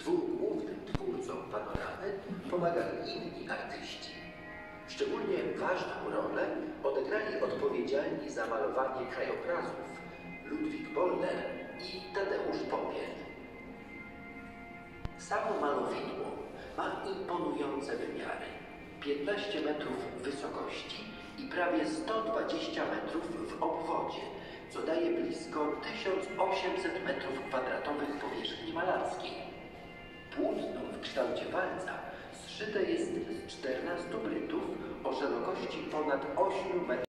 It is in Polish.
Dwóm głównym twórcom panoramy pomagali inni artyści. Szczególnie ważną rolę odegrali odpowiedzialni za malowanie krajobrazów Ludwik Bollner i Tadeusz Popiel. Samo malowidło ma imponujące wymiary. 15 metrów wysokości i prawie 120 metrów w obwodzie, co daje blisko 1800 metrów kwadratowych powierzchni malarskiej. Płótno w kształcie walca zszyte jest z 14 brytów o szerokości ponad 8 metrów.